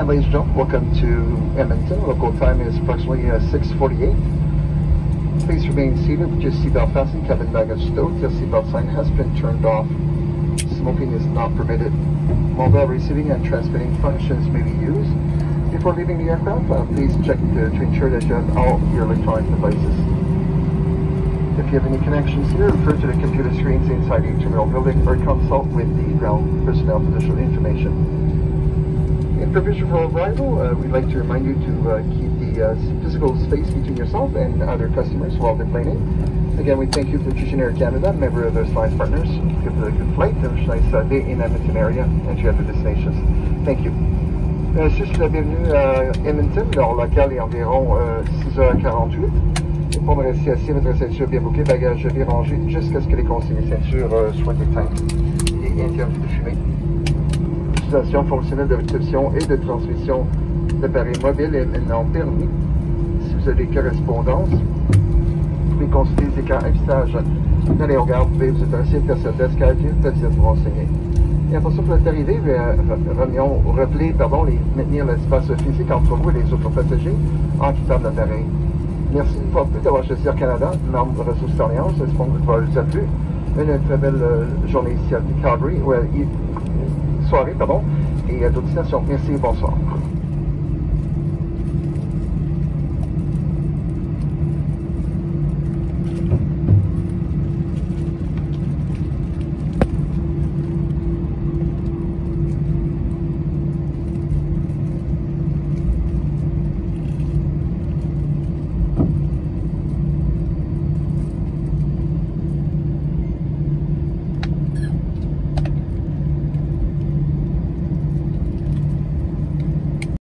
ladies and gentlemen, welcome to Edmonton. Local time is approximately 6:48. Please remain seated with your seatbelt fastened, cabin baggage stowed. Your seatbelt sign has been turned off. Smoking is not permitted. Mobile receiving and transmitting functions may be used. Before leaving the aircraft, please check to ensure that you have all your electronic devices. If you have any connections here, refer to the computer screens inside the terminal building or consult with the ground personnel for additional information. In provision for arrival, we'd like to remind you to keep the physical space between yourself and other customers while deplaning. Again, we thank you for choosing Air Canada, member of their Alliance partners. Give it a good flight, and a nice day in Edmonton area, and to other destinations. Thank you. Je suis la bienvenue à Edmonton. L'heure locale est environ 6h48. Et pour me rester assis, votre ceinture bien bouclée, bagages bien rangés, jusqu'à ce que les consignes ceintures soient éteintes et interdites de fumer. L'utilisation fonctionnelle de réception et de transmission d'appareils mobiles est maintenant permis. Si vous avez des correspondances, vous pouvez consulter les écrans affichage dans les regards, vous pouvez vous adresser à personne d'escale qui est vous renseigner. Et après ça, pour votre arrivée, maintenir l'espace physique entre vous et les autres passagers en quittant l'appareil. Merci une fois de plus d'avoir choisi Air Canada, membre de Ressources Alliance. J'espère que vous avez plu. Une très belle journée ici à Calgary, soirée, et à d'autres destinations. Merci et bonsoir.